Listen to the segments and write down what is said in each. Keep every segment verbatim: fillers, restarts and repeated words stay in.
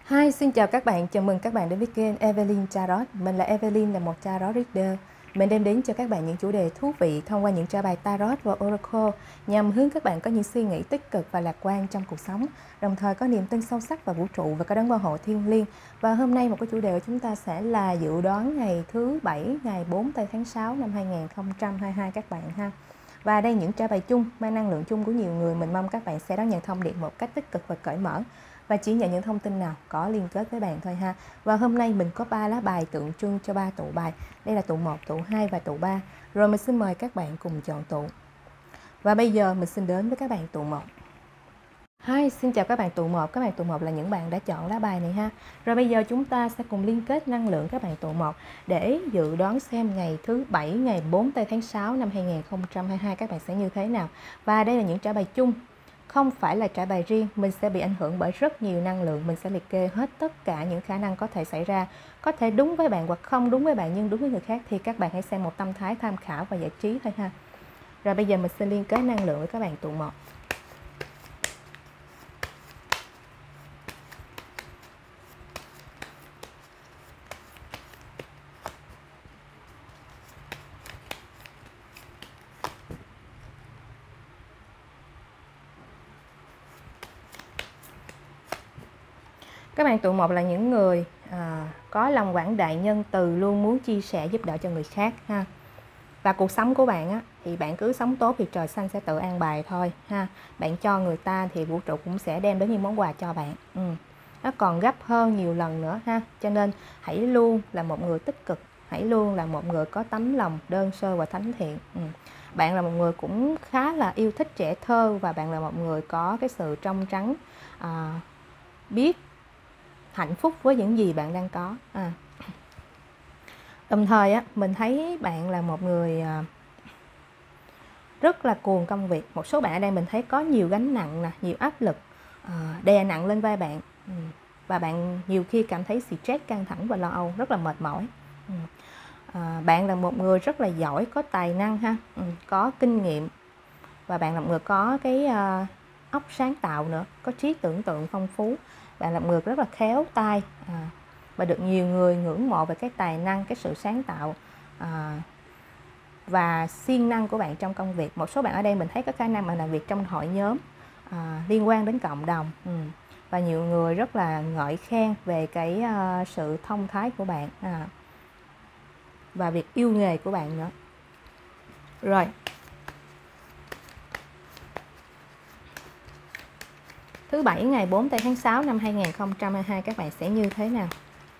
Hi, xin chào các bạn, chào mừng các bạn đến với kênh Evelyn Tarot. Mình là Evelyn, là một Tarot Reader. Mình đem đến cho các bạn những chủ đề thú vị thông qua những tra bài Tarot và Oracle nhằm hướng các bạn có những suy nghĩ tích cực và lạc quan trong cuộc sống, đồng thời có niềm tin sâu sắc vào vũ trụ và có đấng bảo hộ thiêng liêng. Và hôm nay một cái chủ đề của chúng ta sẽ là dự đoán ngày thứ bảy, ngày bốn tây tháng sáu năm hai nghìn không trăm hai mươi hai các bạn ha. Và đây những trả bài chung mang năng lượng chung của nhiều người, mình mong các bạn sẽ đón nhận thông điệp một cách tích cực và cởi mở và chỉ nhận những thông tin nào có liên kết với bạn thôi ha. Và hôm nay mình có ba lá bài tượng trưng cho ba tụ bài. Đây là tụ một, tụ hai và tụ ba. Rồi mình xin mời các bạn cùng chọn tụ. Và bây giờ mình xin đến với các bạn tụ một. Hi, xin chào các bạn tụ một. Các bạn tụ một là những bạn đã chọn lá bài này ha. Rồi bây giờ chúng ta sẽ cùng liên kết năng lượng các bạn tụ một để dự đoán xem ngày thứ bảy, ngày bốn tây tháng sáu năm hai nghìn không trăm hai mươi hai các bạn sẽ như thế nào. Và đây là những trả bài chung, không phải là trả bài riêng. Mình sẽ bị ảnh hưởng bởi rất nhiều năng lượng. Mình sẽ liệt kê hết tất cả những khả năng có thể xảy ra, có thể đúng với bạn hoặc không đúng với bạn nhưng đúng với người khác, thì các bạn hãy xem một tâm thái tham khảo và giải trí thôi ha. Rồi bây giờ mình sẽ liên kết năng lượng với các bạn tụ một. Các bạn tụ một là những người à, có lòng quảng đại, nhân từ, luôn muốn chia sẻ giúp đỡ cho người khác ha. Và cuộc sống của bạn á, thì bạn cứ sống tốt thì trời xanh sẽ tự an bài thôi ha. Bạn cho người ta thì vũ trụ cũng sẽ đem đến những món quà cho bạn. Ừ. Nó còn gấp hơn nhiều lần nữa ha. Cho nên hãy luôn là một người tích cực, hãy luôn là một người có tấm lòng đơn sơ và thánh thiện. Ừ. Bạn là một người cũng khá là yêu thích trẻ thơ, và bạn là một người có cái sự trong trắng, à, biết hạnh phúc với những gì bạn đang có. À. Đồng thời á, mình thấy bạn là một người à, rất là cuồng công việc. Một số bạn ở đây mình thấy có nhiều gánh nặng nè, nhiều áp lực à, đè nặng lên vai bạn. Ừ. Và bạn nhiều khi cảm thấy stress, căng thẳng và lo âu, rất là mệt mỏi. Ừ. À, bạn là một người rất là giỏi, có tài năng ha, ừ, có kinh nghiệm, và bạn là một người có cái uh, óc sáng tạo nữa, có trí tưởng tượng phong phú. Bạn là một người rất là khéo tay à, và được nhiều người ngưỡng mộ về cái tài năng, cái sự sáng tạo à, và siêng năng của bạn trong công việc. Một số bạn ở đây mình thấy có khả năng mà làm việc trong hội nhóm à, liên quan đến cộng đồng. Ừ. Và nhiều người rất là ngợi khen về cái uh, sự thông thái của bạn à, và việc yêu nghề của bạn nữa. Rồi, thứ bảy ngày bốn tây tháng sáu năm hai nghìn không trăm hai mươi hai các bạn sẽ như thế nào?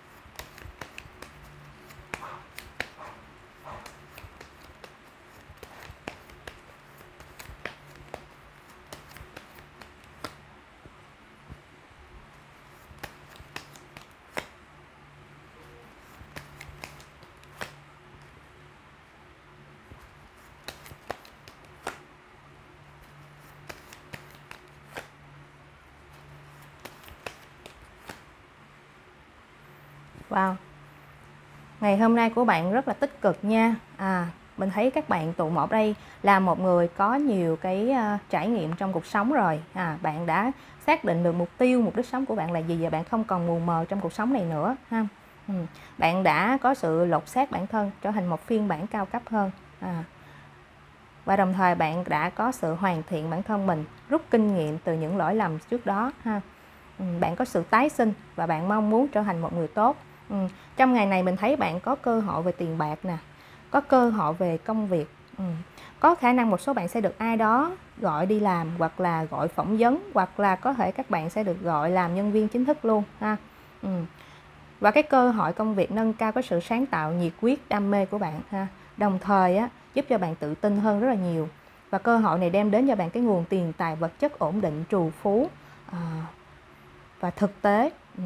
Wow, ngày hôm nay của bạn rất là tích cực nha. À, mình thấy các bạn tụ một đây là một người có nhiều cái uh, trải nghiệm trong cuộc sống rồi. À, bạn đã xác định được mục tiêu, mục đích sống của bạn là gì, và bạn không còn mù mờ trong cuộc sống này nữa ha. Ừ. Bạn đã có sự lột xác bản thân trở thành một phiên bản cao cấp hơn. À. Và đồng thời bạn đã có sự hoàn thiện bản thân mình, rút kinh nghiệm từ những lỗi lầm trước đó ha. Ừ. Bạn có sự tái sinh và bạn mong muốn trở thành một người tốt. Ừ. Trong ngày này mình thấy bạn có cơ hội về tiền bạc nè, có cơ hội về công việc. Ừ. Có khả năng một số bạn sẽ được ai đó gọi đi làm, hoặc là gọi phỏng vấn, hoặc là có thể các bạn sẽ được gọi làm nhân viên chính thức luôn ha. Ừ. Và cái cơ hội công việc nâng cao cái sự sáng tạo, nhiệt huyết, đam mê của bạn ha. Đồng thời á, giúp cho bạn tự tin hơn rất là nhiều. Và cơ hội này đem đến cho bạn cái nguồn tiền tài vật chất ổn định, trù phú à, và thực tế. Ừ.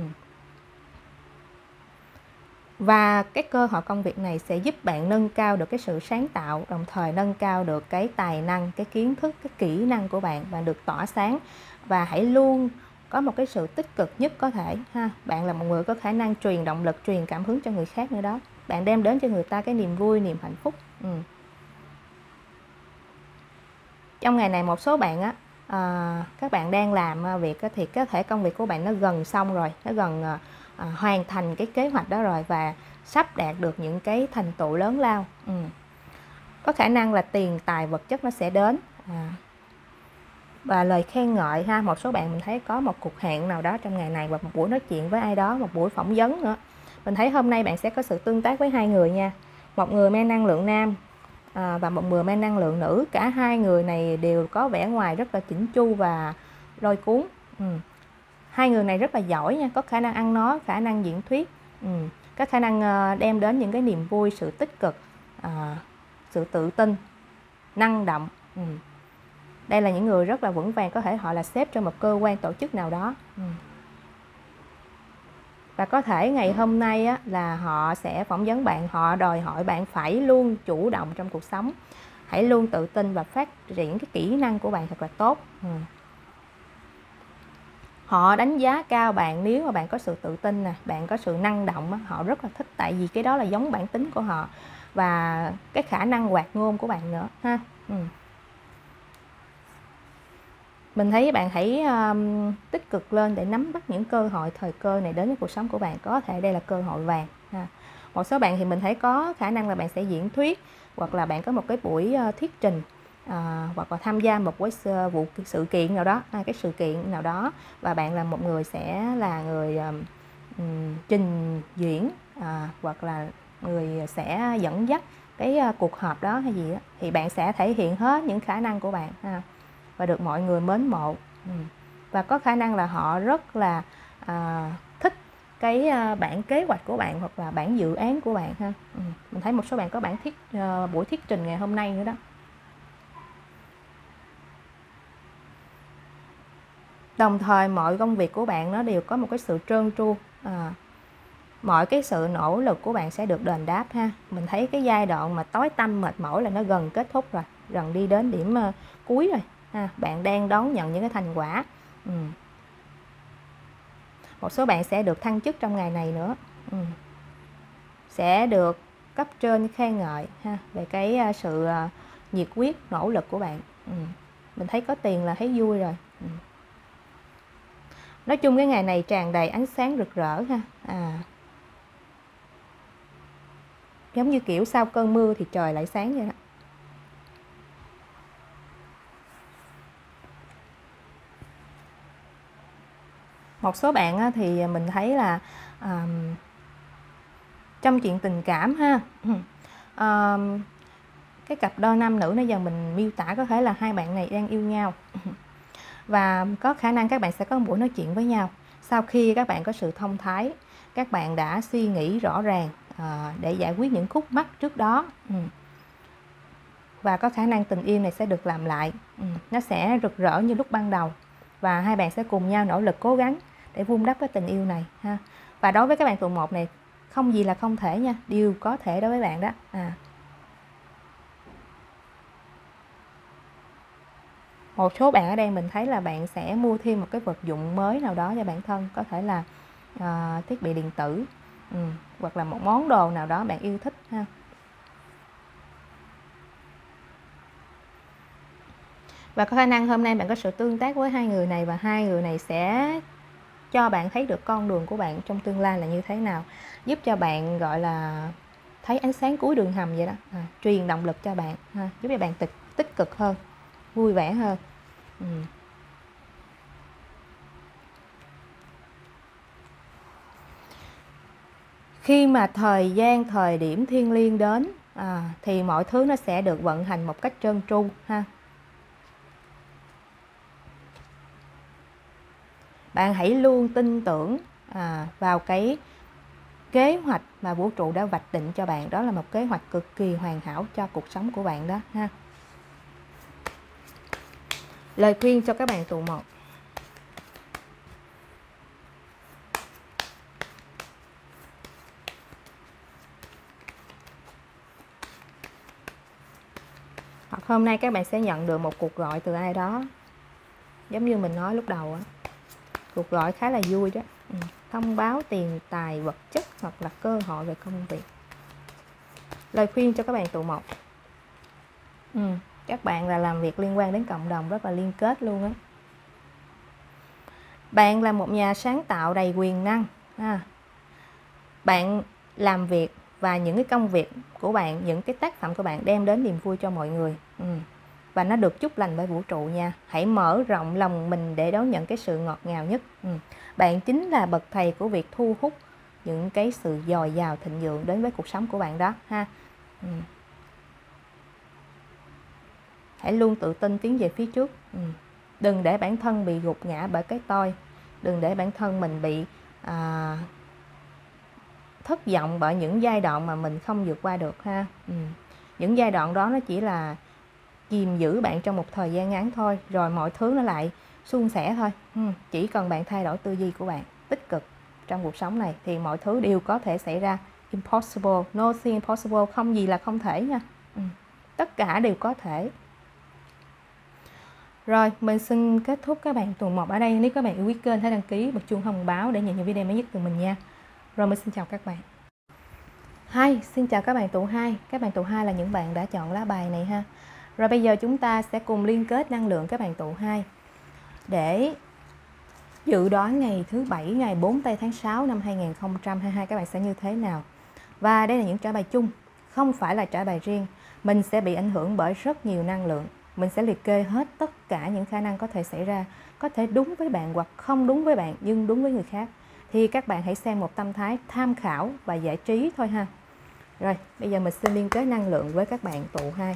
Và cái cơ hội công việc này sẽ giúp bạn nâng cao được cái sự sáng tạo, đồng thời nâng cao được cái tài năng, cái kiến thức, cái kỹ năng của bạn. Bạn được tỏa sáng và hãy luôn có một cái sự tích cực nhất có thể ha. Bạn là một người có khả năng truyền động lực, truyền cảm hứng cho người khác nữa đó. Bạn đem đến cho người ta cái niềm vui, niềm hạnh phúc. Ừ. Trong ngày này một số bạn á à, các bạn đang làm việc thì có thể công việc của bạn nó gần xong rồi, nó gần à, à, hoàn thành cái kế hoạch đó rồi và sắp đạt được những cái thành tựu lớn lao. ừ. Có khả năng là tiền tài vật chất nó sẽ đến, à, và lời khen ngợi ha. Một số bạn mình thấy có một cuộc hẹn nào đó trong ngày này, và một buổi nói chuyện với ai đó, một buổi phỏng vấn nữa. Mình thấy hôm nay bạn sẽ có sự tương tác với hai người nha. Một người mang năng lượng nam à, và một người mang năng lượng nữ. Cả hai người này đều có vẻ ngoài rất là chỉnh chu và lôi cuốn. ừ. Hai người này rất là giỏi nha, có khả năng ăn nói, khả năng diễn thuyết, ừ. có khả năng đem đến những cái niềm vui, sự tích cực, à, sự tự tin, năng động. ừ. Đây là những người rất là vững vàng, có thể họ là sếp trong một cơ quan tổ chức nào đó. ừ. Và có thể ngày hôm nay á, là họ sẽ phỏng vấn bạn, họ đòi hỏi bạn phải luôn chủ động trong cuộc sống, hãy luôn tự tin và phát triển cái kỹ năng của bạn thật là tốt. ừ. Họ đánh giá cao bạn nếu mà bạn có sự tự tin nè, bạn có sự năng động á, họ rất là thích, tại vì cái đó là giống bản tính của họ và cái khả năng hoạt ngôn của bạn nữa ha. ừ. Mình thấy bạn hãy um, tích cực lên để nắm bắt những cơ hội, thời cơ này đến với cuộc sống của bạn. Có thể đây là cơ hội vàng ha. Một số bạn thì mình thấy có khả năng là bạn sẽ diễn thuyết, hoặc là bạn có một cái buổi uh, thuyết trình, à, hoặc là tham gia một cái vụ sự kiện nào đó, à, cái sự kiện nào đó, và bạn là một người sẽ là người um, um, trình diễn, à, hoặc là người sẽ dẫn dắt cái uh, cuộc họp đó hay gì đó, thì bạn sẽ thể hiện hết những khả năng của bạn ha, và được mọi người mến mộ. ừ. Và có khả năng là họ rất là à, thích cái à, bản kế hoạch của bạn, hoặc là bản dự án của bạn ha. ừ. Mình thấy một số bạn có bản thuyết à, buổi thuyết trình ngày hôm nay nữa đó. Đồng thời mọi công việc của bạn nó đều có một cái sự trơn tru, à, mọi cái sự nỗ lực của bạn sẽ được đền đáp ha. Mình thấy cái giai đoạn mà tối tăm mệt mỏi là nó gần kết thúc rồi, gần đi đến điểm uh, cuối rồi ha. Bạn đang đón nhận những cái thành quả. ừ. Một số bạn sẽ được thăng chức trong ngày này nữa, ừ. sẽ được cấp trên khen ngợi ha, về cái uh, sự uh, nhiệt huyết, nỗ lực của bạn. ừ. Mình thấy có tiền là thấy vui rồi. ừ. Nói chung cái ngày này tràn đầy ánh sáng rực rỡ ha. À, giống như kiểu sau cơn mưa thì trời lại sáng vậy đó. Một số bạn thì mình thấy là um, trong chuyện tình cảm ha, um, cái cặp đôi nam nữ nãy giờ mình miêu tả có thể là hai bạn này đang yêu nhau và có khả năng các bạn sẽ có một buổi nói chuyện với nhau. Sau khi các bạn có sự thông thái, các bạn đã suy nghĩ rõ ràng à, để giải quyết những khúc mắc trước đó. ừ. Và có khả năng tình yêu này sẽ được làm lại. ừ. Nó sẽ rực rỡ như lúc ban đầu, và hai bạn sẽ cùng nhau nỗ lực cố gắng để vun đắp cái tình yêu này ha. Và đối với các bạn tụ một này, không gì là không thể nha, điều có thể đối với bạn đó. à. Một số bạn ở đây mình thấy là bạn sẽ mua thêm một cái vật dụng mới nào đó cho bản thân, có thể là à, thiết bị điện tử, ừ, hoặc là một món đồ nào đó bạn yêu thích ha. Và có khả năng hôm nay bạn có sự tương tác với hai người này, và hai người này sẽ cho bạn thấy được con đường của bạn trong tương lai là như thế nào, giúp cho bạn gọi là thấy ánh sáng cuối đường hầm vậy đó, à, truyền động lực cho bạn ha, giúp cho bạn tích, tích cực hơn, vui vẻ hơn. ừ. Khi mà thời gian, thời điểm thiêng liêng đến à, thì mọi thứ nó sẽ được vận hành một cách trơn tru ha. Bạn hãy luôn tin tưởng à, vào cái kế hoạch mà vũ trụ đã vạch định cho bạn. Đó là một kế hoạch cực kỳ hoàn hảo cho cuộc sống của bạn đó ha. Lời khuyên cho các bạn tụ một. Hoặc hôm nay các bạn sẽ nhận được một cuộc gọi từ ai đó. Giống như mình nói lúc đầu á, cuộc gọi khá là vui đó. ừ. Thông báo tiền tài vật chất hoặc là cơ hội về công việc. Lời khuyên cho các bạn tụ một. ừ. Các bạn là làm việc liên quan đến cộng đồng, rất là liên kết luôn á. Bạn là một nhà sáng tạo đầy quyền năng ha. Bạn làm việc và những cái công việc của bạn, những cái tác phẩm của bạn đem đến niềm vui cho mọi người. Ừ. Và nó được chúc lành bởi vũ trụ nha. Hãy mở rộng lòng mình để đón nhận cái sự ngọt ngào nhất. Ừ. Bạn chính là bậc thầy của việc thu hút những cái sự dồi dào thịnh vượng đến với cuộc sống của bạn đó ha. Ừ. Hãy luôn tự tin tiến về phía trước. Ừ. Đừng để bản thân bị gục ngã bởi cái tôi. Đừng để bản thân mình bị à, thất vọng bởi những giai đoạn mà mình không vượt qua được ha. Ừ. Những giai đoạn đó nó chỉ là kìm giữ bạn trong một thời gian ngắn thôi, rồi mọi thứ nó lại suôn sẻ thôi. Ừ. Chỉ cần bạn thay đổi tư duy của bạn tích cực trong cuộc sống này thì mọi thứ đều có thể xảy ra. Impossible, nothing impossible, không gì là không thể nha. Ừ. Tất cả đều có thể. Rồi, mình xin kết thúc các bạn tuần một ở đây. Nếu các bạn yêu quý kênh, hãy đăng ký bật chuông thông báo để nhận những video mới nhất từ mình nha. Rồi, mình xin chào các bạn. Hi, xin chào các bạn tụ hai. Các bạn tụ hai là những bạn đã chọn lá bài này ha. Rồi bây giờ chúng ta sẽ cùng liên kết năng lượng các bạn tụ hai để dự đoán ngày thứ bảy, ngày bốn tây tháng sáu năm hai nghìn không trăm hai mươi hai các bạn sẽ như thế nào. Và đây là những trả bài chung, không phải là trả bài riêng. Mình sẽ bị ảnh hưởng bởi rất nhiều năng lượng. Mình sẽ liệt kê hết tất cả những khả năng có thể xảy ra, có thể đúng với bạn hoặc không đúng với bạn nhưng đúng với người khác. Thì các bạn hãy xem một tâm thái tham khảo và giải trí thôi ha. Rồi, bây giờ mình xin liên kết năng lượng với các bạn tụ hai.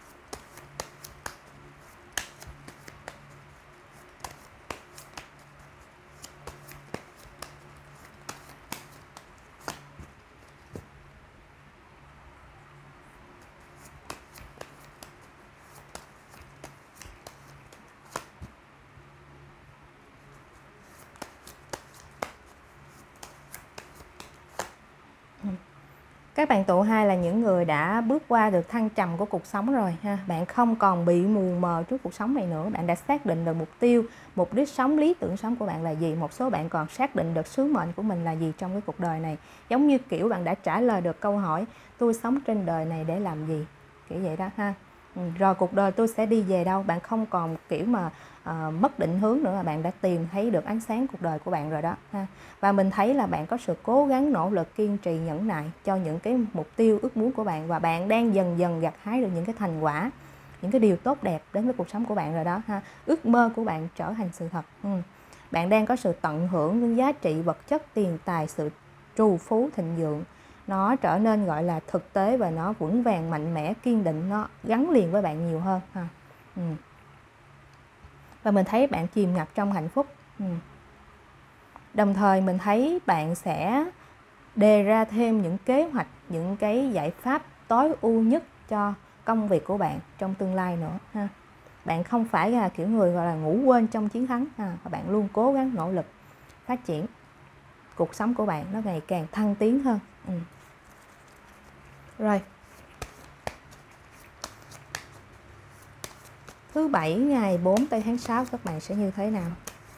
Các bạn tụ hai là những người đã bước qua được thăng trầm của cuộc sống rồi ha. Bạn không còn bị mù mờ trước cuộc sống này nữa. Bạn đã xác định được mục tiêu, mục đích sống, lý tưởng sống của bạn là gì. Một số bạn còn xác định được sứ mệnh của mình là gì trong cái cuộc đời này. Giống như kiểu bạn đã trả lời được câu hỏi tôi sống trên đời này để làm gì, kiểu vậy đó ha. Ừ, rồi cuộc đời tôi sẽ đi về đâu. Bạn không còn kiểu mà uh, mất định hướng nữa, mà bạn đã tìm thấy được ánh sáng cuộc đời của bạn rồi đó ha. Và mình thấy là bạn có sự cố gắng, nỗ lực, kiên trì, nhẫn nại cho những cái mục tiêu, ước muốn của bạn. Và bạn đang dần dần gặt hái được những cái thành quả, những cái điều tốt đẹp đến với cuộc sống của bạn rồi đó ha. Ước mơ của bạn trở thành sự thật. Ừ. Bạn đang có sự tận hưởng những giá trị vật chất, tiền tài, sự trù phú, thịnh vượng. Nó trở nên gọi là thực tế và nó vững vàng, mạnh mẽ, kiên định, nó gắn liền với bạn nhiều hơn ha. Ừ. Và mình thấy bạn chìm ngập trong hạnh phúc. Ừ. Đồng thời mình thấy bạn sẽ đề ra thêm những kế hoạch, những cái giải pháp tối ưu nhất cho công việc của bạn trong tương lai nữa ha. Bạn không phải là kiểu người gọi là ngủ quên trong chiến thắng ha. Bạn luôn cố gắng nỗ lực phát triển cuộc sống của bạn, nó ngày càng thăng tiến hơn. Ừ. Rồi, thứ bảy ngày bốn tây tháng sáu các bạn sẽ như thế nào?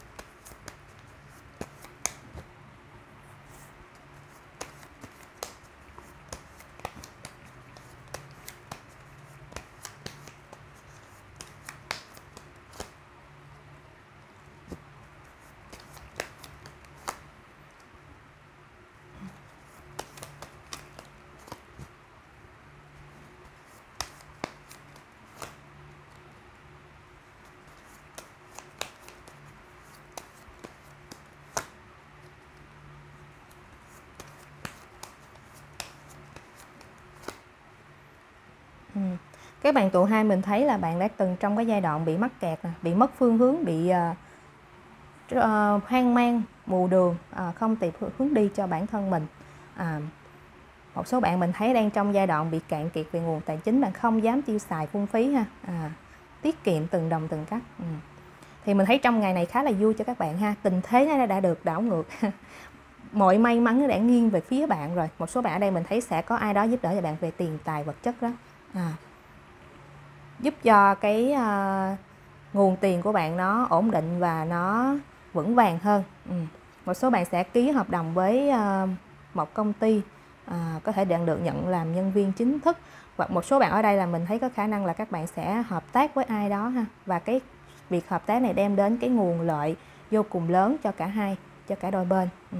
Ừ. Các bạn tụ hai mình thấy là bạn đã từng trong cái giai đoạn bị mắc kẹt, bị mất phương hướng, bị uh, uh, hoang mang, mù đường, uh, không tìm hướng đi cho bản thân mình. À, một số bạn mình thấy đang trong giai đoạn bị cạn kiệt về nguồn tài chính, bạn không dám tiêu xài phung phí ha, à, tiết kiệm từng đồng từng cắc. Ừ. Thì mình thấy trong ngày này khá là vui cho các bạn ha, tình thế nó đã được đảo ngược. Mọi may mắn nó đã nghiêng về phía bạn rồi. Một số bạn ở đây mình thấy sẽ có ai đó giúp đỡ cho bạn về tiền tài vật chất đó, à, giúp cho cái uh, nguồn tiền của bạn nó ổn định và nó vững vàng hơn. Ừ. Một số bạn sẽ ký hợp đồng với uh, một công ty, uh, có thể đang được nhận làm nhân viên chính thức. Hoặc một số bạn ở đây là mình thấy có khả năng là các bạn sẽ hợp tác với ai đó ha, và cái việc hợp tác này đem đến cái nguồn lợi vô cùng lớn cho cả hai, cho cả đôi bên. Ừ.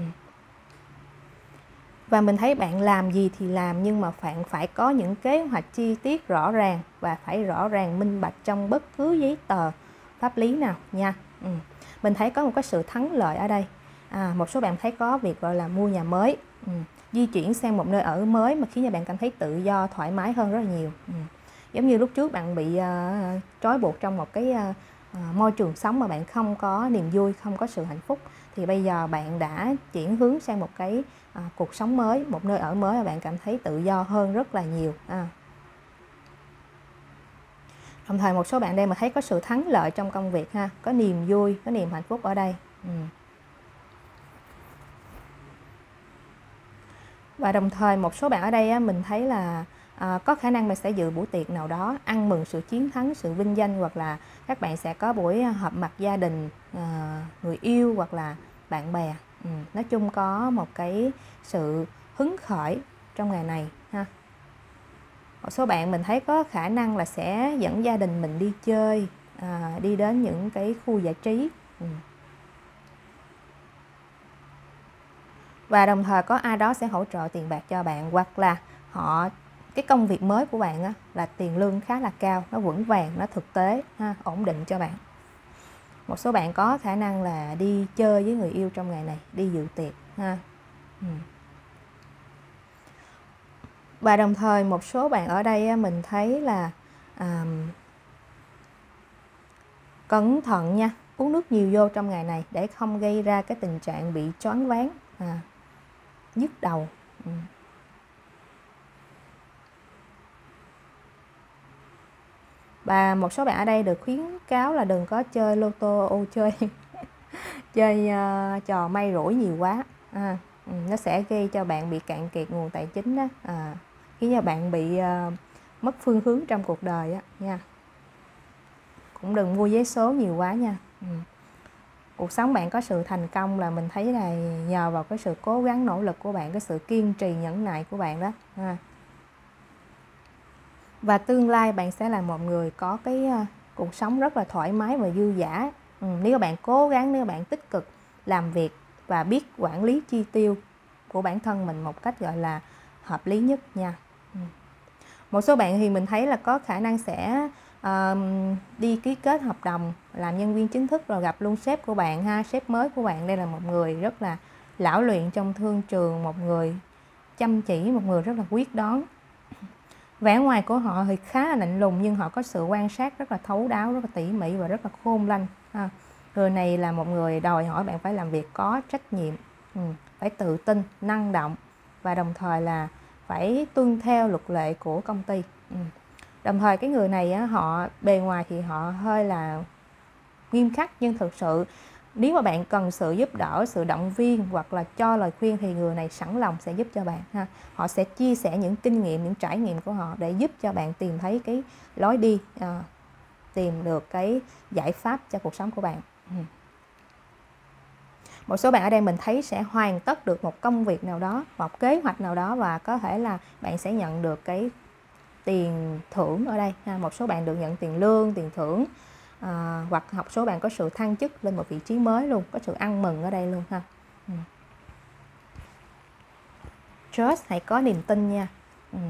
Và mình thấy bạn làm gì thì làm, nhưng mà bạn phải có những kế hoạch chi tiết rõ ràng và phải rõ ràng minh bạch trong bất cứ giấy tờ pháp lý nào nha. Ừ. Mình thấy có một cái sự thắng lợi ở đây. À, một số bạn thấy có việc gọi là mua nhà mới, ừ. di chuyển sang một nơi ở mới mà khiến cho bạn cảm thấy tự do, thoải mái hơn rất là nhiều. Ừ. Giống như lúc trước bạn bị uh, trói buộc trong một cái uh, uh, môi trường sống mà bạn không có niềm vui, không có sự hạnh phúc, thì bây giờ bạn đã chuyển hướng sang một cái uh, cuộc sống mới, một nơi ở mới, và bạn cảm thấy tự do hơn rất là nhiều. À. Đồng thời một số bạn đây mà thấy có sự thắng lợi trong công việc ha, có niềm vui, có niềm hạnh phúc ở đây. Ừ. Và đồng thời một số bạn ở đây á, mình thấy là à, có khả năng mình sẽ dự buổi tiệc nào đó ăn mừng sự chiến thắng, sự vinh danh, hoặc là các bạn sẽ có buổi họp mặt gia đình, à, người yêu hoặc là bạn bè. Ừ. Nói chung có một cái sự hứng khởi trong ngày này ha. Một số bạn mình thấy có khả năng là sẽ dẫn gia đình mình đi chơi, à, đi đến những cái khu giải trí. Ừ. Và đồng thời có ai đó sẽ hỗ trợ tiền bạc cho bạn, hoặc là họ cái công việc mới của bạn á, là tiền lương khá là cao, nó vững vàng, nó thực tế ha, ổn định cho bạn. Một số bạn có khả năng là đi chơi với người yêu trong ngày này, đi dự tiệc ha. Ừ. Và đồng thời một số bạn ở đây á, mình thấy là à, cẩn thận nha, uống nước nhiều vô trong ngày này để không gây ra cái tình trạng bị choáng váng, à, nhức đầu. Ừ. Và một số bạn ở đây được khuyến cáo là đừng có chơi lô tô, ô chơi chơi uh, trò may rủi nhiều quá, à, ừ, nó sẽ gây cho bạn bị cạn kiệt nguồn tài chính đó, à, khiến cho bạn bị uh, mất phương hướng trong cuộc đời á nha. Cũng đừng mua vé số nhiều quá nha. Ừ. Cuộc sống bạn có sự thành công là mình thấy là nhờ vào cái sự cố gắng nỗ lực của bạn, cái sự kiên trì nhẫn nại của bạn đó. À. Và tương lai bạn sẽ là một người có cái uh, cuộc sống rất là thoải mái và dư dả. Ừ, nếu các bạn cố gắng, nếu bạn tích cực làm việc và biết quản lý chi tiêu của bản thân mình một cách gọi là hợp lý nhất nha. Ừ. Một số bạn thì mình thấy là có khả năng sẽ uh, đi ký kết hợp đồng làm nhân viên chính thức, rồi gặp luôn sếp của bạn ha. Sếp mới của bạn đây là một người rất là lão luyện trong thương trường, một người chăm chỉ, một người rất là quyết đoán. Vẻ ngoài của họ thì khá là lạnh lùng, nhưng họ có sự quan sát rất là thấu đáo, rất là tỉ mỉ và rất là khôn lanh ha. Người này là một người đòi hỏi bạn phải làm việc có trách nhiệm, ừ, phải tự tin, năng động, và đồng thời là phải tuân theo luật lệ của công ty. Ừ. Đồng thời cái người này á, họ bề ngoài thì họ hơi là nghiêm khắc, nhưng thực sự nếu mà bạn cần sự giúp đỡ, sự động viên hoặc là cho lời khuyên thì người này sẵn lòng sẽ giúp cho bạn ha. Họ sẽ chia sẻ những kinh nghiệm, những trải nghiệm của họ để giúp cho bạn tìm thấy cái lối đi, à, tìm được cái giải pháp cho cuộc sống của bạn. Ừ. Một số bạn ở đây mình thấy sẽ hoàn tất được một công việc nào đó, một kế hoạch nào đó, và có thể là bạn sẽ nhận được cái tiền thưởng ở đây ha. Một số bạn được nhận tiền lương, tiền thưởng, à, hoặc một số bạn có sự thăng chức lên một vị trí mới luôn, có sự ăn mừng ở đây luôn ha. Ừ. Trust, hãy có niềm tin nha. Ừ.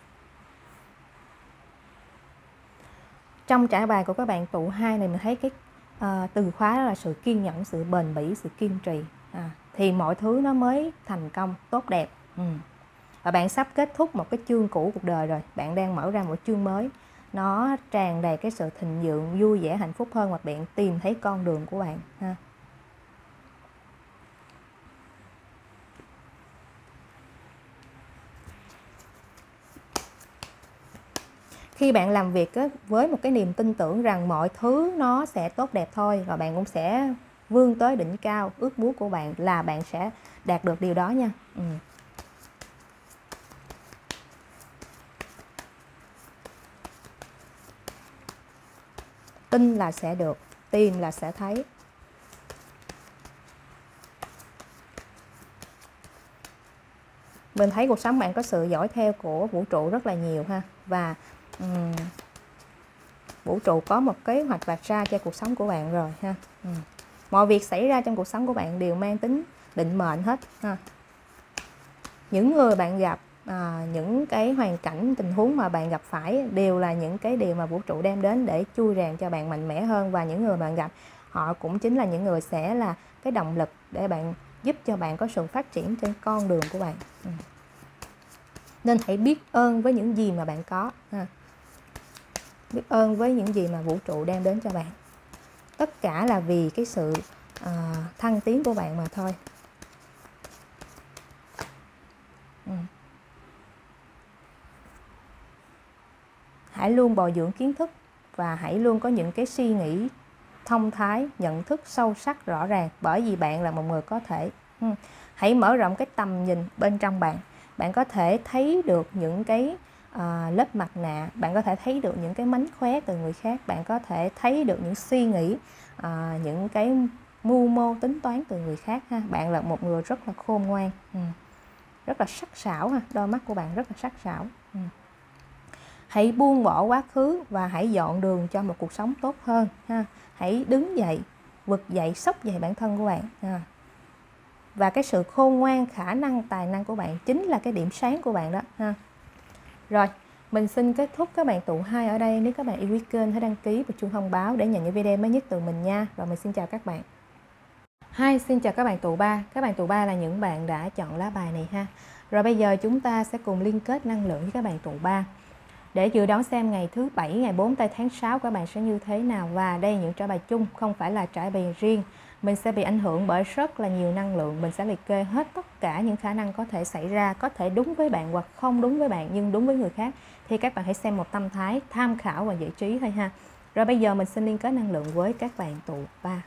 Trong trải bài của các bạn tụ hai này mình thấy cái uh, từ khóa đó là sự kiên nhẫn, sự bền bỉ, sự kiên trì, à, thì mọi thứ nó mới thành công, tốt đẹp. Ừ. Và bạn sắp kết thúc một cái chương cũ cuộc đời rồi, bạn đang mở ra một chương mới, nó tràn đầy cái sự thịnh vượng, vui vẻ, hạnh phúc hơn, và bạn tìm thấy con đường của bạn ha. Khi bạn làm việc á, với một cái niềm tin tưởng rằng mọi thứ nó sẽ tốt đẹp thôi, và bạn cũng sẽ vươn tới đỉnh cao, ước muốn của bạn là bạn sẽ đạt được điều đó nha. Ừ. Tin là sẽ được, tìm là sẽ thấy. Mình thấy cuộc sống bạn có sự dõi theo của vũ trụ rất là nhiều ha. Và um, vũ trụ có một kế hoạch vạch ra cho cuộc sống của bạn rồi ha. um. Mọi việc xảy ra trong cuộc sống của bạn đều mang tính định mệnh hết ha. Những người bạn gặp, à, những cái hoàn cảnh tình huống mà bạn gặp phải đều là những cái điều mà vũ trụ đem đến để chui rèn cho bạn mạnh mẽ hơn. Và những người bạn gặp, họ cũng chính là những người sẽ là cái động lực để bạn, giúp cho bạn có sự phát triển trên con đường của bạn. ừ. Nên hãy biết ơn với những gì mà bạn có ha. Biết ơn với những gì mà vũ trụ đem đến cho bạn. Tất cả là vì cái sự à, thăng tiến của bạn mà thôi. ừ. Hãy luôn bồi dưỡng kiến thức và hãy luôn có những cái suy nghĩ thông thái, nhận thức sâu sắc rõ ràng, bởi vì bạn là một người có thể. ừ. Hãy mở rộng cái tầm nhìn bên trong bạn. Bạn có thể thấy được những cái à, lớp mặt nạ, bạn có thể thấy được những cái mánh khóe từ người khác, bạn có thể thấy được những suy nghĩ, à, những cái mưu mô tính toán từ người khác ha. Bạn là một người rất là khôn ngoan, ừ. rất là sắc sảo ha, đôi mắt của bạn rất là sắc sảo. ừ. Hãy buông bỏ quá khứ và hãy dọn đường cho một cuộc sống tốt hơn ha. Hãy đứng dậy, vực dậy, xốc dậy bản thân của bạn ha. Và cái sự khôn ngoan, khả năng, tài năng của bạn chính là cái điểm sáng của bạn đó ha. Rồi, mình xin kết thúc các bạn tụ hai ở đây. Nếu các bạn yêu quý kênh, hãy đăng ký và chuông thông báo để nhận những video mới nhất từ mình nha. Rồi mình xin chào các bạn. Hi, xin chào các bạn tụ ba. Các bạn tụ ba là những bạn đã chọn lá bài này ha. Rồi bây giờ chúng ta sẽ cùng liên kết năng lượng với các bạn tụ ba để dự đoán xem ngày thứ bảy, ngày bốn tây tháng sáu các bạn sẽ như thế nào. Và đây những trải bài chung, không phải là trải bài riêng. Mình sẽ bị ảnh hưởng bởi rất là nhiều năng lượng. Mình sẽ liệt kê hết tất cả những khả năng có thể xảy ra, có thể đúng với bạn hoặc không đúng với bạn nhưng đúng với người khác. Thì các bạn hãy xem một tâm thái tham khảo và giải trí thôi ha. Rồi bây giờ mình xin liên kết năng lượng với các bạn tụ ba.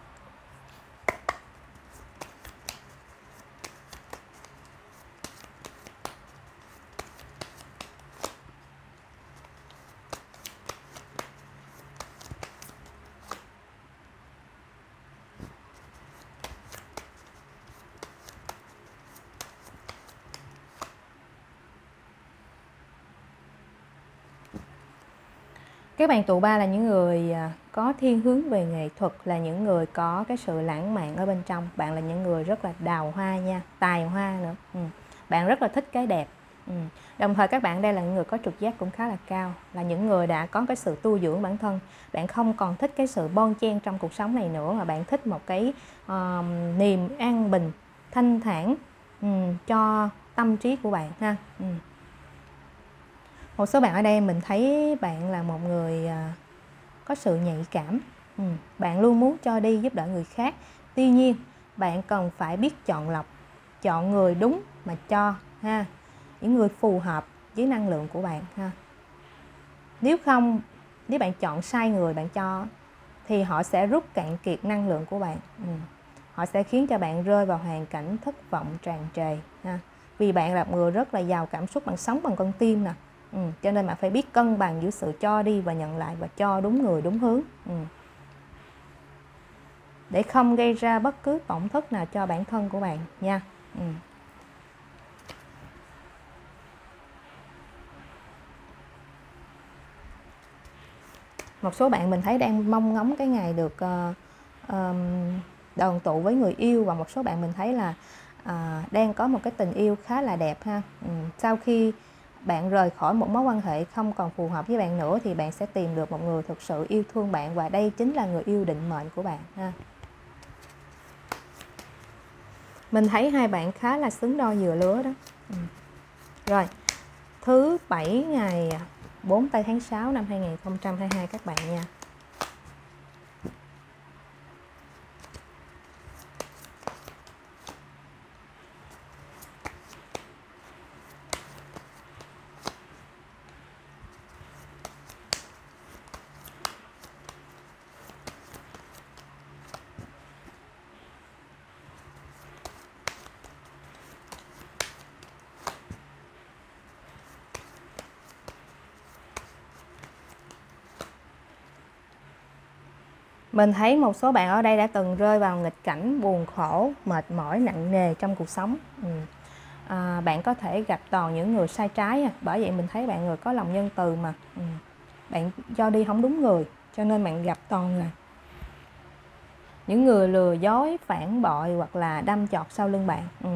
Các bạn tụ ba là những người có thiên hướng về nghệ thuật, là những người có cái sự lãng mạn ở bên trong. Bạn là những người rất là đào hoa nha, tài hoa nữa. ừ. Bạn rất là thích cái đẹp. ừ. Đồng thời các bạn đây là những người có trực giác cũng khá là cao, là những người đã có cái sự tu dưỡng bản thân. Bạn không còn thích cái sự bon chen trong cuộc sống này nữa, mà bạn thích một cái uh, niềm an bình, thanh thản um, cho tâm trí của bạn ha. ừ. Một số bạn ở đây mình thấy bạn là một người có sự nhạy cảm. ừ. Bạn luôn muốn cho đi giúp đỡ người khác. Tuy nhiên bạn cần phải biết chọn lọc, chọn người đúng mà cho ha. Những người phù hợp với năng lượng của bạn ha. Nếu không, nếu bạn chọn sai người bạn cho thì họ sẽ rút cạn kiệt năng lượng của bạn. ừ. Họ sẽ khiến cho bạn rơi vào hoàn cảnh thất vọng tràn trề ha. Vì bạn là một người rất là giàu cảm xúc, bạn sống bằng con tim nè. Ừ, cho nên bạn phải biết cân bằng giữa sự cho đi và nhận lại, và cho đúng người đúng hướng. ừ. Để không gây ra bất cứ tổn thất nào cho bản thân của bạn nha. ừ. Một số bạn mình thấy đang mong ngóng cái ngày được uh, uh, đoàn tụ với người yêu, và một số bạn mình thấy là uh, đang có một cái tình yêu khá là đẹp ha. ừ. Sau khi bạn rời khỏi một mối quan hệ không còn phù hợp với bạn nữa thì bạn sẽ tìm được một người thực sự yêu thương bạn, và đây chính là người yêu định mệnh của bạn ha. Mình thấy hai bạn khá là xứng đôi dừa lứa đó. ừ. Rồi, thứ bảy ngày bốn tây tháng sáu năm hai nghìn không trăm hai mươi hai các bạn nha. Mình thấy một số bạn ở đây đã từng rơi vào nghịch cảnh buồn khổ, mệt mỏi, nặng nề trong cuộc sống. ừ. à, bạn có thể gặp toàn những người sai trái à. Bởi vậy mình thấy bạn người có lòng nhân từ mà. Ừ. Bạn cho đi không đúng người, cho nên bạn gặp toàn là những người lừa dối, phản bội hoặc là đâm chọt sau lưng bạn. Ừ.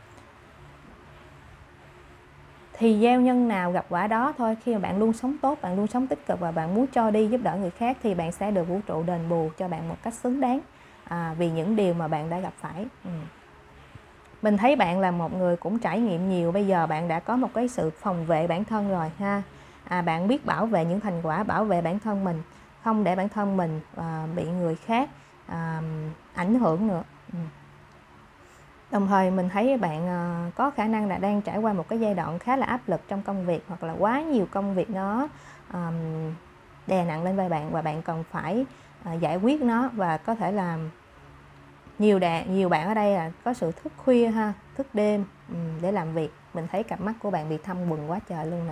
Thì gieo nhân nào gặp quả đó thôi. Khi mà bạn luôn sống tốt, bạn luôn sống tích cực và bạn muốn cho đi giúp đỡ người khác thì bạn sẽ được vũ trụ đền bù cho bạn một cách xứng đáng, à, vì những điều mà bạn đã gặp phải. Ừ. Mình thấy bạn là một người cũng trải nghiệm nhiều. Bây giờ bạn đã có một cái sự phòng vệ bản thân rồi ha. À, bạn biết bảo vệ những thành quả, bảo vệ bản thân mình, không để bản thân mình à, bị người khác à, ảnh hưởng nữa. Ừ. Đồng thời mình thấy bạn à, có khả năng là đang trải qua một cái giai đoạn khá là áp lực trong công việc, hoặc là quá nhiều công việc nó à, đè nặng lên vai bạn và bạn cần phải à, giải quyết nó, và có thể là nhiều đàn nhiều bạn ở đây là có sự thức khuya ha, thức đêm ừ, để làm việc. Mình thấy cặp mắt của bạn bị thâm quầng quá trời luôn nè.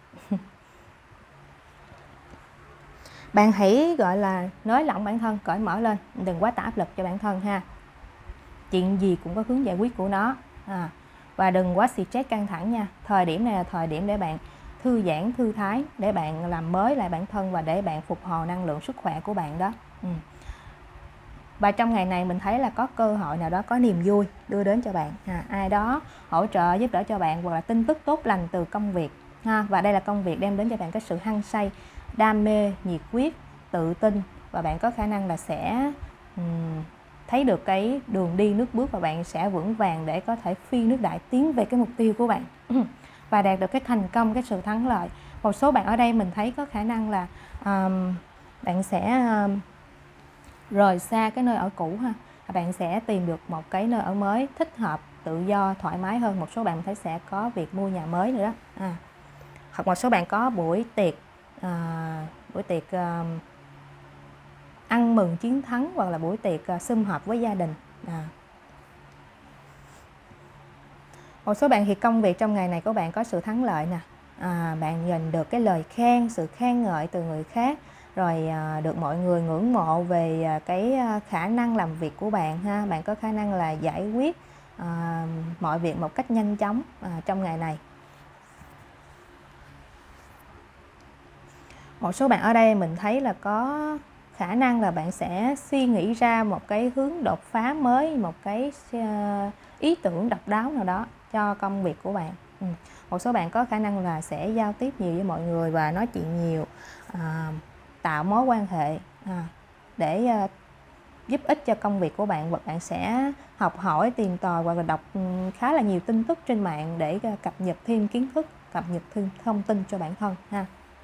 Bạn hãy gọi là nới lỏng bản thân, cởi mở lên, đừng quá tạo áp lực cho bản thân ha. Chuyện gì cũng có hướng giải quyết của nó à. Và đừng quá stress căng thẳng nha. Thời điểm này là thời điểm để bạn thư giãn, thư thái, để bạn làm mới lại bản thân và để bạn phục hồi năng lượng sức khỏe của bạn đó. Ừ. Và trong ngày này mình thấy là có cơ hội nào đó, có niềm vui đưa đến cho bạn, à, ai đó hỗ trợ giúp đỡ cho bạn, hoặc là tin tức tốt lành từ công việc ha. Và đây là công việc đem đến cho bạn cái sự hăng say, đam mê, nhiệt huyết, tự tin, và bạn có khả năng là sẽ um, thấy được cái đường đi nước bước, và bạn sẽ vững vàng để có thể phi nước đại tiến về cái mục tiêu của bạn và đạt được cái thành công, cái sự thắng lợi. Một số bạn ở đây mình thấy có khả năng là um, bạn sẽ um, rời xa cái nơi ở cũ ha. Bạn sẽ tìm được một cái nơi ở mới thích hợp, tự do, thoải mái hơn. Một số bạn thấy sẽ có việc mua nhà mới nữa đó. À. Hoặc một số bạn có buổi tiệc à, buổi tiệc à, ăn mừng chiến thắng, hoặc là buổi tiệc à, sum họp với gia đình. À. Một số bạn thì công việc trong ngày này của bạn có sự thắng lợi nè. À, bạn nhận được cái lời khen, sự khen ngợi từ người khác, rồi à, được mọi người ngưỡng mộ về à, cái à, khả năng làm việc của bạn ha. Bạn có khả năng là giải quyết à, mọi việc một cách nhanh chóng à, trong ngày này. Một số bạn ở đây mình thấy là có khả năng là bạn sẽ suy nghĩ ra một cái hướng đột phá mới, một cái uh, ý tưởng độc đáo nào đó cho công việc của bạn. Ừ. Một số bạn có khả năng là sẽ giao tiếp nhiều với mọi người và nói chuyện nhiều, à, tạo mối quan hệ à, để à, giúp ích cho công việc của bạn, và bạn sẽ học hỏi, tìm tòi hoặc là đọc khá là nhiều tin tức trên mạng để cập nhật thêm kiến thức, cập nhật thêm thông tin cho bản thân ha.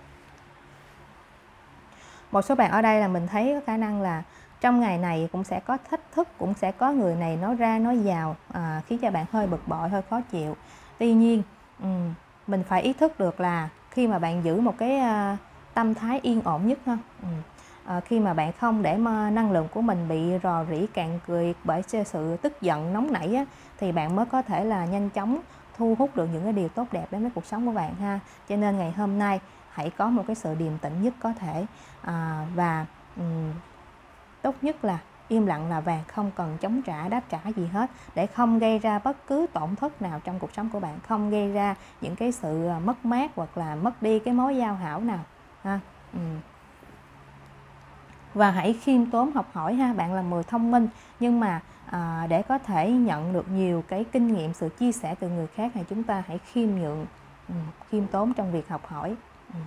Một số bạn ở đây là mình thấy có khả năng là trong ngày này cũng sẽ có thách thức, cũng sẽ có người này nói ra nói vào à, khiến cho bạn hơi bực bội, hơi khó chịu. Tuy nhiên um, mình phải ý thức được là khi mà bạn giữ một cái uh, tâm thái yên ổn nhất ha, um, uh, khi mà bạn không để mà năng lượng của mình bị rò rỉ cạn kiệt bởi sự tức giận nóng nảy á, thì bạn mới có thể là nhanh chóng thu hút được những cái điều tốt đẹp đến với cuộc sống của bạn ha. Cho nên ngày hôm nay hãy có một cái sự điềm tĩnh nhất có thể, à, và um, tốt nhất là im lặng là vàng, không cần chống trả, đáp trả gì hết, để không gây ra bất cứ tổn thất nào trong cuộc sống của bạn, không gây ra những cái sự mất mát hoặc là mất đi cái mối giao hảo nào ha. Ừ. Và hãy khiêm tốn học hỏi ha. Bạn là người thông minh, nhưng mà à, để có thể nhận được nhiều cái kinh nghiệm, sự chia sẻ từ người khác này, chúng ta hãy khiêm nhượng, ừ, khiêm tốn trong việc học hỏi. Ừ.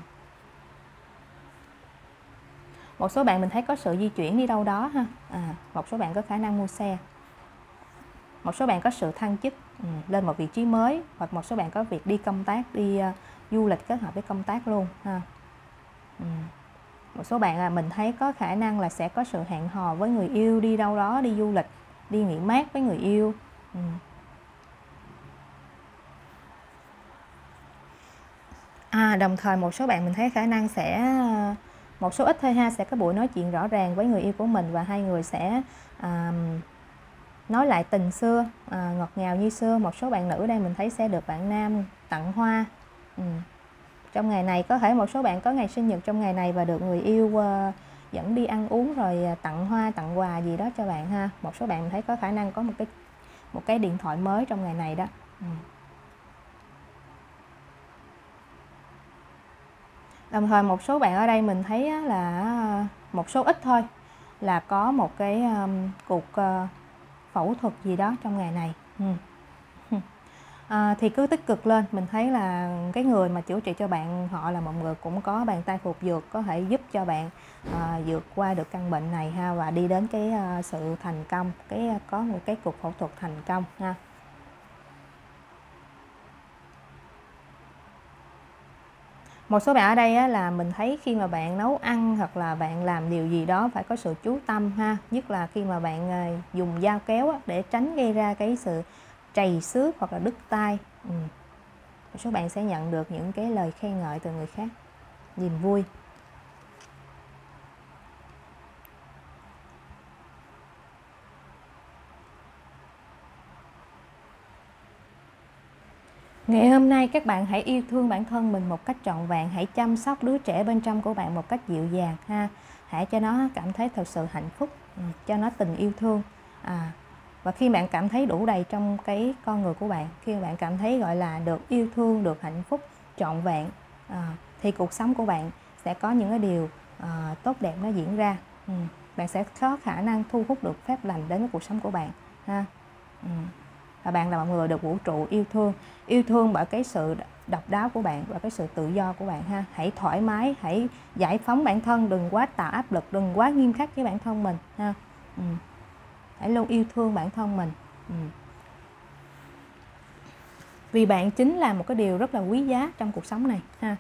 Một số bạn mình thấy có sự di chuyển đi đâu đó ha. À, một số bạn có khả năng mua xe. Một số bạn có sự thăng chức ừ, lên một vị trí mới, hoặc một số bạn có việc đi công tác, đi uh, du lịch kết hợp với công tác luôn ha. Ừ. Một số bạn là mình thấy có khả năng là sẽ có sự hẹn hò với người yêu, đi đâu đó, đi du lịch, đi nghỉ mát với người yêu. Ừ. À, đồng thời một số bạn mình thấy khả năng sẽ, một số ít thôi ha, sẽ có buổi nói chuyện rõ ràng với người yêu của mình, và hai người sẽ à, nói lại tình xưa, à, ngọt ngào như xưa. Một số bạn nữ đây mình thấy sẽ được bạn nam tặng hoa. Ừ. Trong ngày này có thể một số bạn có ngày sinh nhật trong ngày này và được người yêu uh, dẫn đi ăn uống, rồi tặng hoa, tặng quà gì đó cho bạn ha. Một số bạn thấy có khả năng có một cái một cái điện thoại mới trong ngày này đó. Ừ. Đồng thời một số bạn ở đây mình thấy là một số ít thôi là có một cái um, cuộc uh, phẫu thuật gì đó trong ngày này. ừ. À, thì cứ tích cực lên. Mình thấy là cái người mà chữa trị cho bạn họ là một người cũng có bàn tay phục dược, có thể giúp cho bạn à, vượt qua được căn bệnh này ha, và đi đến cái uh, sự thành công, cái uh, có một cái cuộc phẫu thuật thành công ha. Một số bạn ở đây á, là mình thấy khi mà bạn nấu ăn hoặc là bạn làm điều gì đó phải có sự chú tâm ha, nhất là khi mà bạn uh, dùng dao kéo á, để tránh gây ra cái sự trầy xước hoặc là đứt tay. ừ. Một số bạn sẽ nhận được những cái lời khen ngợi từ người khác, niềm vui. Ngày hôm nay các bạn hãy yêu thương bản thân mình một cách trọn vẹn, hãy chăm sóc đứa trẻ bên trong của bạn một cách dịu dàng ha, hãy cho nó cảm thấy thật sự hạnh phúc, ừ, cho nó tình yêu thương. À, và khi bạn cảm thấy đủ đầy trong cái con người của bạn, khi bạn cảm thấy gọi là được yêu thương, được hạnh phúc trọn vẹn, à, thì cuộc sống của bạn sẽ có những cái điều à, tốt đẹp nó diễn ra. ừ. Bạn sẽ có khả năng thu hút được phép lành đến với cuộc sống của bạn ha. ừ. Và bạn là một người được vũ trụ yêu thương, yêu thương bởi cái sự độc đáo của bạn và cái sự tự do của bạn ha. Hãy thoải mái, hãy giải phóng bản thân, đừng quá tạo áp lực, đừng quá nghiêm khắc với bản thân mình ha. ừ. Hãy luôn yêu thương bản thân mình. ừ. Vì bạn chính là một cái điều rất là quý giá trong cuộc sống này ha.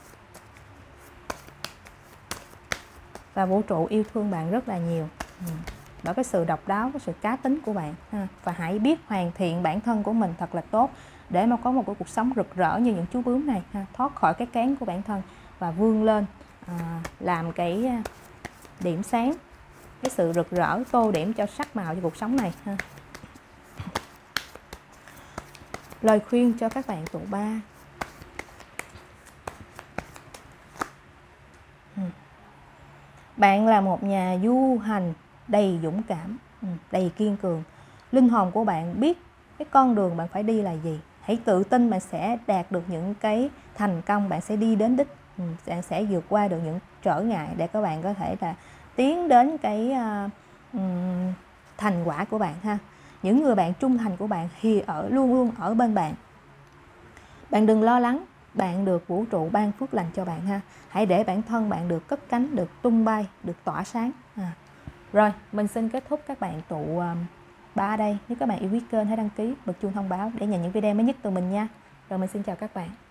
Và vũ trụ yêu thương bạn rất là nhiều. ừ. Bởi cái sự độc đáo, cái sự cá tính của bạn ha. Và hãy biết hoàn thiện bản thân của mình thật là tốt để mà có một cái cuộc sống rực rỡ như những chú bướm này ha. Thoát khỏi cái kén của bản thân và vươn lên, à, làm cái điểm sáng, cái sự rực rỡ, tô điểm cho sắc màu cho cuộc sống này ha. Lời khuyên cho các bạn tụ ba. Bạn là một nhà du hành đầy dũng cảm, đầy kiên cường. Linh hồn của bạn biết cái con đường bạn phải đi là gì. Hãy tự tin bạn sẽ đạt được những cái thành công, bạn sẽ đi đến đích, bạn sẽ vượt qua được những trở ngại để các bạn có thể là tiến đến cái uh, um, thành quả của bạn ha. Những người bạn trung thành của bạn thì ở luôn luôn ở bên bạn. Bạn đừng lo lắng, bạn được vũ trụ ban phước lành cho bạn ha. Hãy để bản thân bạn được cất cánh, được tung bay, được tỏa sáng. À. Rồi, mình xin kết thúc các bạn tụ um, ba ở đây. Nếu các bạn yêu quý kênh hãy đăng ký, bật chuông thông báo để nhận những video mới nhất từ mình nha. Rồi mình xin chào các bạn.